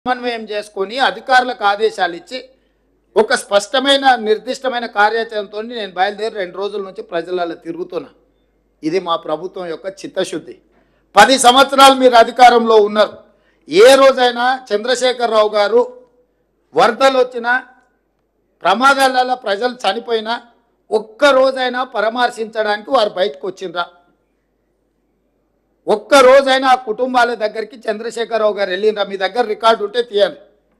సమన్వయం చేసుకొని అధికారులకు ఆదేశాలు ఇచ్చి ఒక స్పష్టమైన నిర్దిష్టమైన కార్యాచరణతో నేను బయలుదేరి 2 రోజుల నుంచి ప్రజలలో తిరుగుతున్నా. ఇది మా ప్రభుత్వం యొక్క చిత్తశుద్ధి. 10 సంవత్సరాలు మీరు అధికారంలో ఉన్నారు. ఏ రోజైనా చంద్రశేఖరరావు గారు వరదలు వచ్చినా ప్రమాదాలలో ప్రజలు చనిపోయినా ఒక్క రోజైనా పరామర్శించడానికి వారు బయటకు వచ్చిండ్రా? ఒక్క రోజైనా ఆ కుటుంబాల దగ్గరికి చంద్రశేఖరరావు గారు వెళ్ళిండ్రా? మీ దగ్గర రికార్డు ఉంటే తీయండి.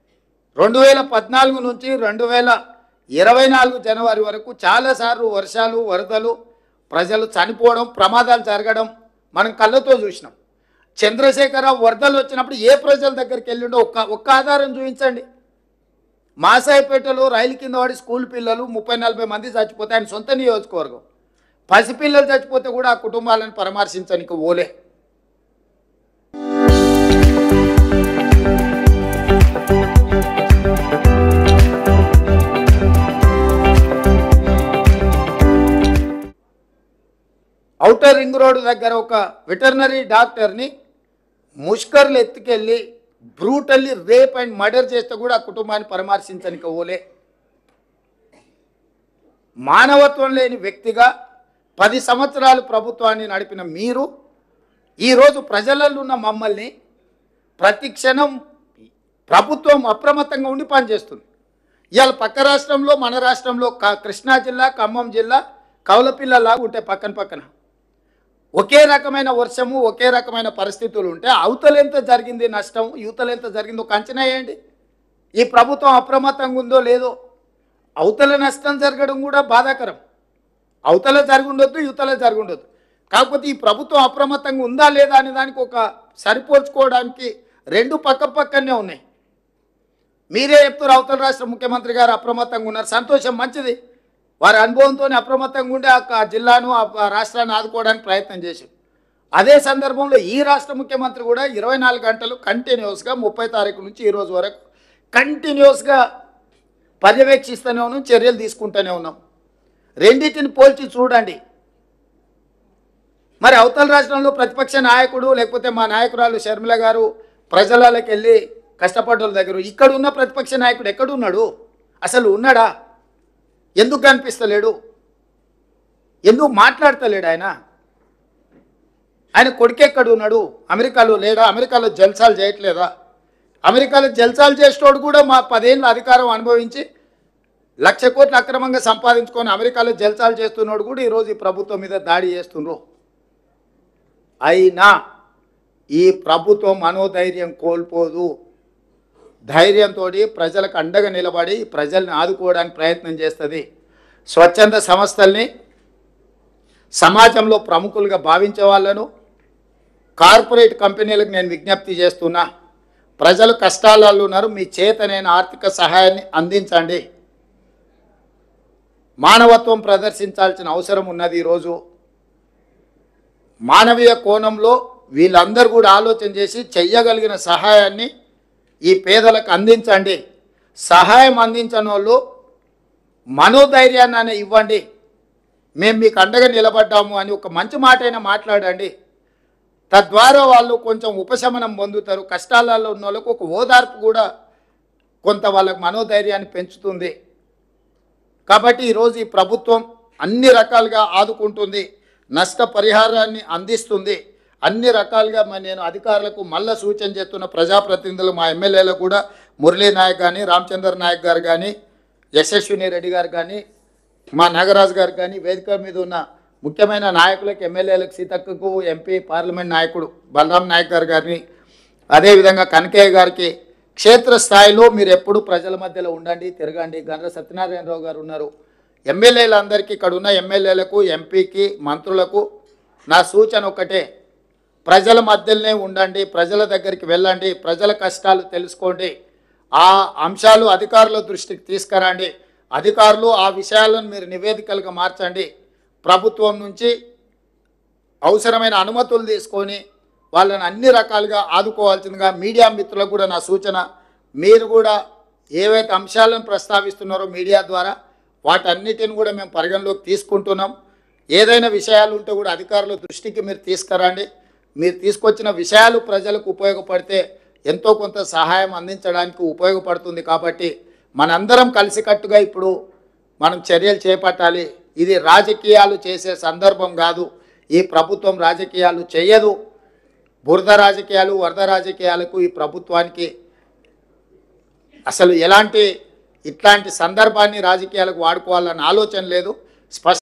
2014 నుంచి 2024 జనవరి వరకు చాలాసార్లు వర్షాలు, వరదలు, ప్రజలు చనిపోవడం, ప్రమాదాలు జరగడం మనం కళ్ళతో చూసినాం. చంద్రశేఖరరావు వరదలు వచ్చినప్పుడు ఏ ప్రజల దగ్గరికి వెళ్ళిండో ఒక్క ఆధారం చూపించండి. మాసాయిపేటలో రైలు కింద వాడి స్కూల్ పిల్లలు 30-40 మంది చచ్చిపోతే ఆయన సొంత నియోజకవర్గం. పసిపిల్లలు చచ్చిపోతే కూడా ఆ కుటుంబాలను పరామర్శించడానికి ఓలే. ఔటర్ రింగ్ రోడ్ దగ్గర ఒక వెటర్నరీ డాక్టర్ని ముష్కర్లు ఎత్తుకెళ్ళి బ్రూటల్లీ రేప్ అండ్ మర్డర్ చేస్తే కూడా ఆ కుటుంబాన్ని పరామర్శించడానికి ఓలే. మానవత్వం లేని వ్యక్తిగా 10 సంవత్సరాలు ప్రభుత్వాన్ని నడిపిన మీరు ఈరోజు ప్రజలలో ఉన్న మమ్మల్ని ప్రతి క్షణం ప్రభుత్వం అప్రమత్తంగా ఉండి పనిచేస్తుంది. ఇవాళ పక్క రాష్ట్రంలో మన రాష్ట్రంలో కృష్ణా జిల్లా, ఖమ్మం జిల్లా కౌలపిల్లలాగా ఉంటాయి పక్కన పక్కన. ఒకే రకమైన వర్షము, ఒకే రకమైన పరిస్థితులు ఉంటే అవతలెంత జరిగింది నష్టం, యువతలెంత జరిగిందో ఒక అంచనా వేయండి. ఈ ప్రభుత్వం అప్రమత్తంగా ఉందో లేదో. అవతల నష్టం జరగడం కూడా బాధాకరం. అవతల జరుగుండొద్దు, యువతల జరుగుండొద్దు. కాకపోతే ఈ ప్రభుత్వం అప్రమత్తంగా ఉందా లేదా అనే దానికి ఒక సరిపోల్చుకోవడానికి 2 పక్కనే ఉన్నాయి. మీరే చెప్తారు అవతల రాష్ట్ర ముఖ్యమంత్రి గారు అప్రమత్తంగా ఉన్నారు. సంతోషం, మంచిది. వారి అనుభవంతో అప్రమత్తంగా ఉండి ఆ జిల్లాను, ఆ రాష్ట్రాన్ని ఆదుకోవడానికి ప్రయత్నం చేశారు. అదే సందర్భంలో ఈ రాష్ట్ర ముఖ్యమంత్రి కూడా 24 గంటలు కంటిన్యూస్గా 30 తారీఖు నుంచి ఈ రోజు వరకు కంటిన్యూస్గా పర్యవేక్షిస్తూనే ఉన్నాం, చర్యలు తీసుకుంటూనే ఉన్నాం. రెండింటిని పోల్చి చూడండి. మరి అవతల రాష్ట్రంలో ప్రతిపక్ష నాయకుడు లేకపోతే మా నాయకురాలు షర్మిల గారు ప్రజలకి వెళ్ళి కష్టపడ్డోళ్ళ దగ్గర, ఇక్కడ ఉన్న ప్రతిపక్ష నాయకుడు ఎక్కడున్నాడు? అసలు ఉన్నాడా? ఎందుకు కనిపిస్తలేడు? ఎందుకు మాట్లాడతలేడు? ఆయన కొడుకెక్కడ ఉన్నాడు? అమెరికాలో లేడా? అమెరికాలో జల్సాలు చేయట్లేదా? అమెరికాలో జల్సాలు చేసేటోడు కూడా మా 10 ఏళ్ళ అధికారం అనుభవించి 1,00,000 కోట్లు అక్రమంగా సంపాదించుకొని అమెరికాలో జల్సాలు చేస్తున్నాడు కూడా ఈరోజు ఈ ప్రభుత్వం మీద దాడి చేస్తున్నారు. అయినా ఈ ప్రభుత్వం మనోధైర్యం కోల్పోదు. ధైర్యంతో ప్రజలకు అండగా నిలబడి ప్రజల్ని ఆదుకోవడానికి ప్రయత్నం చేస్తుంది. స్వచ్ఛంద సంస్థల్ని సమాజంలో ప్రముఖులుగా భావించే వాళ్ళను, కార్పొరేట్ కంపెనీలకు నేను విజ్ఞప్తి చేస్తున్నా, ప్రజలు కష్టాలలో ఉన్నారు, మీ చేతనైన ఆర్థిక సహాయాన్ని అందించండి. మానవత్వం ప్రదర్శించాల్సిన అవసరం ఉన్నది. ఈరోజు మానవీయ కోణంలో వీళ్ళందరూ కూడా ఆలోచన చేసి చెయ్యగలిగిన సహాయాన్ని ఈ పేదలకు అందించండి. సహాయం అందించని వాళ్ళు మనోధైర్యాన్ని ఇవ్వండి. మేము మీకు అండగా నిలబడ్డాము అని ఒక మంచి మాట అయినా మాట్లాడండి. తద్వారా వాళ్ళు కొంచెం ఉపశమనం పొందుతారు. కష్టాలలో ఉన్న వాళ్ళకు ఒక ఓదార్పు కూడా కొంత వాళ్ళకు మనోధైర్యాన్ని పెంచుతుంది. కాబట్టి ఈరోజు ఈ ప్రభుత్వం అన్ని రకాలుగా ఆదుకుంటుంది, నష్టపరిహారాన్ని అందిస్తుంది. అన్ని రకాలుగా నేను అధికారులకు మళ్ళీ సూచన చేస్తున్న ప్రజాప్రతినిధులు, మా ఎమ్మెల్యేలకు కూడా మురళీ నాయక్ కానీ, రామచంద్ర నాయక్ గారు కానీ, యశస్విని రెడ్డి గారు కానీ, మా నాగరాజు గారు కానీ, వేదిక మీద ఉన్న ముఖ్యమైన నాయకులకు, ఎమ్మెల్యేలకు, సీతక్కకు, ఎంపీ పార్లమెంట్ నాయకుడు బలరాం నాయక్ గారు కానీ, అదేవిధంగా కనకయ్య గారికి, క్షేత్రస్థాయిలో మీరు ఎప్పుడు ప్రజల మధ్యలో ఉండండి, తిరగండి. గండ్ర సత్యనారాయణరావు గారు ఉన్నారు. ఎమ్మెల్యేలందరికీ, ఇక్కడ ఉన్న ఎమ్మెల్యేలకు, ఎంపీకి, మంత్రులకు నా సూచన ఒకటే, ప్రజల మధ్యలోనే ఉండండి, ప్రజల దగ్గరికి వెళ్ళండి, ప్రజల కష్టాలు తెలుసుకోండి. ఆ అంశాలు అధికారుల దృష్టికి తీసుకురండి. అధికారులు ఆ విషయాలను మీరు నివేదికలుగా మార్చండి. ప్రభుత్వం నుంచి అవసరమైన అనుమతులు తీసుకొని వాళ్ళని అన్ని రకాలుగా ఆదుకోవాల్సిందిగా మీడియా మిత్రులకు కూడా నా సూచన. మీరు కూడా ఏవైతే అంశాలను ప్రస్తావిస్తున్నారో మీడియా ద్వారా వాటన్నిటిని కూడా మేము పరిగణలోకి తీసుకుంటున్నాం. ఏదైనా విషయాలు ఉంటే కూడా అధికారుల దృష్టికి మీరు తీసుకురండి. మీరు తీసుకొచ్చిన విషయాలు ప్రజలకు ఉపయోగపడితే ఎంతో కొంత సహాయం అందించడానికి ఉపయోగపడుతుంది. కాబట్టి మనందరం కలిసికట్టుగా ఇప్పుడు మనం చర్యలు చేపట్టాలి. ఇది రాజకీయాలు చేసే సందర్భం కాదు. ఈ ప్రభుత్వం రాజకీయాలు చేయదు. బురద రాజకీయాలు, వరద రాజకీయాలకు ఈ ప్రభుత్వానికి అసలు ఇట్లాంటి సందర్భాన్ని రాజకీయాలకు వాడుకోవాలన్న ఆలోచన లేదు.